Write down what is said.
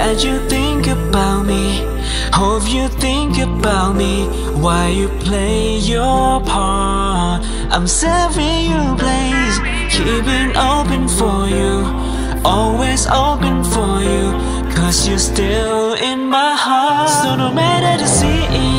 Glad you think about me. Hope you think about me while you play your part. I'm serving you place, keeping open for you, always open for you, 'cause you're still in my heart. So no matter the sea